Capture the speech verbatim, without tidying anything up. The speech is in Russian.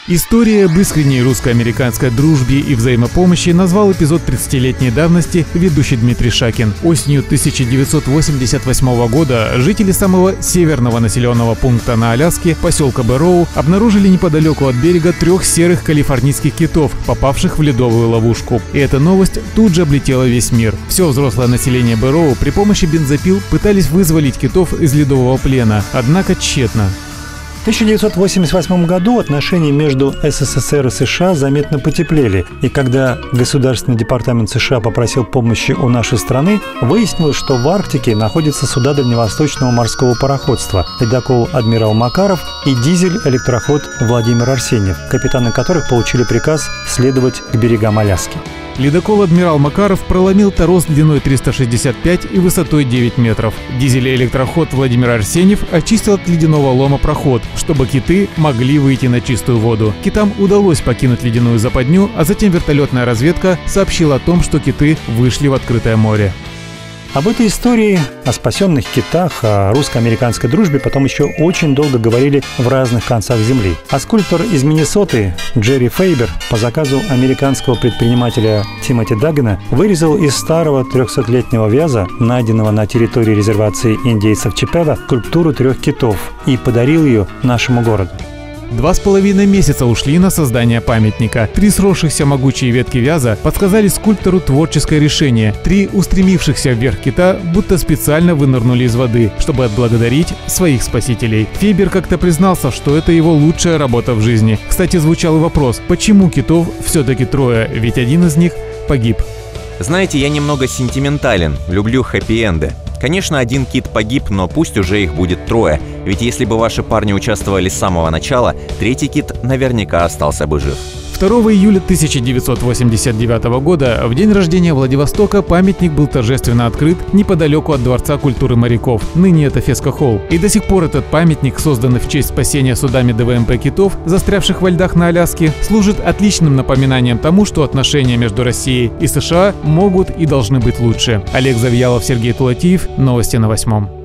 История об искренней русско-американской дружбе и взаимопомощи назвал эпизод тридцатилетней давности ведущий Дмитрий Шакин. Осенью тысяча девятьсот восемьдесят восьмого года жители самого северного населенного пункта на Аляске, поселка Бэрроу, обнаружили неподалеку от берега трех серых калифорнийских китов, попавших в ледовую ловушку. И эта новость тут же облетела весь мир. Все взрослое население Бэрроу при помощи бензопил пытались вызволить китов из ледового плена, однако тщетно. В тысяча девятьсот восемьдесят восьмом году отношения между СССР и США заметно потеплели, и когда Государственный департамент США попросил помощи у нашей страны, выяснилось, что в Арктике находятся суда Дальневосточного морского пароходства, ледокол «Адмирал Макаров» и дизель-электроход «Владимир Арсеньев», капитаны которых получили приказ следовать к берегам Аляски. Ледокол «Адмирал Макаров» проломил торос длиной триста шестьдесят пять и высотой девять метров. Дизель-электроход «Владимир Арсеньев» очистил от ледяного лома проход, чтобы киты могли выйти на чистую воду. Китам удалось покинуть ледяную западню, а затем вертолетная разведка сообщила о том, что киты вышли в открытое море. Об этой истории, о спасенных китах, о русско-американской дружбе потом еще очень долго говорили в разных концах земли. А скульптор из Миннесоты Джерри Фейбер по заказу американского предпринимателя Тимоти Даггана вырезал из старого трехсотлетнего вяза, найденного на территории резервации индейцев Чипева, скульптуру трех китов и подарил ее нашему городу. Два с половиной месяца ушли на создание памятника. Три сросшихся могучие ветки вяза подсказали скульптору творческое решение. Три устремившихся вверх кита будто специально вынырнули из воды, чтобы отблагодарить своих спасителей. Фейбер как-то признался, что это его лучшая работа в жизни. Кстати, звучал и вопрос, почему китов все-таки трое, ведь один из них погиб. Знаете, я немного сентиментален, люблю хэппи-энды. Конечно, один кит погиб, но пусть уже их будет трое. Ведь если бы ваши парни участвовали с самого начала, третий кит наверняка остался бы жив. второго июля тысяча девятьсот восемьдесят девятого года, в день рождения Владивостока, памятник был торжественно открыт неподалеку от Дворца культуры моряков. Ныне это Феско-холл. И до сих пор этот памятник, созданный в честь спасения судами ДВМП китов, застрявших во льдах на Аляске, служит отличным напоминанием тому, что отношения между Россией и США могут и должны быть лучше. Олег Завьялов, Сергей Тулатиев. Новости на восьмом.